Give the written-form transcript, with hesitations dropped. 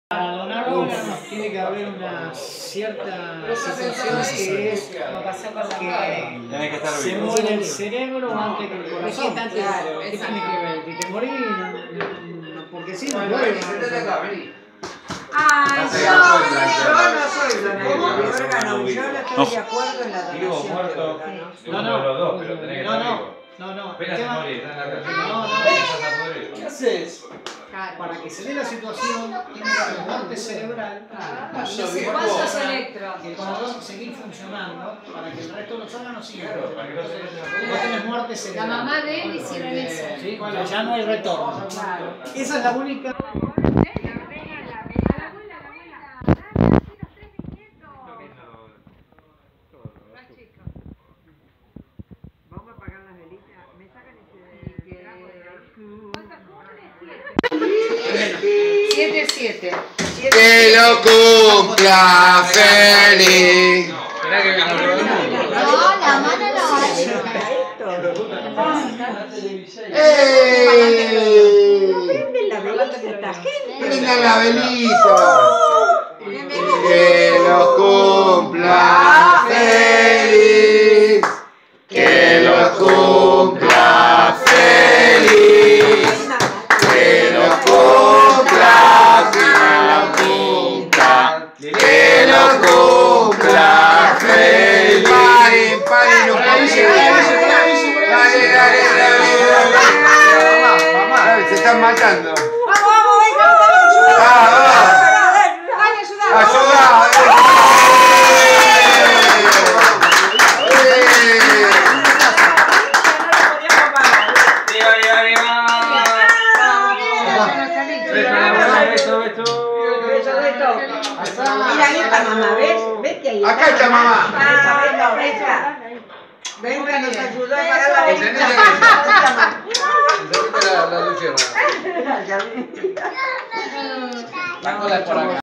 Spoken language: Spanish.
Para donar órganos tiene que haber una cierta situación que es que se muere el cerebro antes que el corazón. Claro, ¿Qué tiene que ver? Que te morís, porque si no muere. Ay, yo no soy donante de órganos, yo no estoy de acuerdo en la donación de órganos. No, Apenas te morís, estás en la calle. ¿Qué haces? Para que se dé la situación, tiene que haber muerte cerebral. ¿Cuántos electros? Que el corazón seguir funcionando para que el resto de los órganos sigan funcionando. No tenés muerte La cerebral. mamá de él hicieron eso. Sí, cuando ya no hay retorno. Esa es la única. Vamos a apagar las velitas. ¿Me sacan ese trago de ahí? 7-7. Que lo cumpla feliz. No, la mano no. Prenden la velita de esta gente. Prendan la velita. Que lo cumpla feliz. Que lo cumpla feliz. Que lo cumpla, que lo cumpla feliz. Paren, no pueden Dale, se están matando. Vamos, venga, dale, ayuda. Ayuda. Mira, ahí está mamá, ¿ves? ¿Ves que ahí está? Acá está mamá. Venga, nos ayudó a pagar la velita. La luciérnaga. La cola es por acá.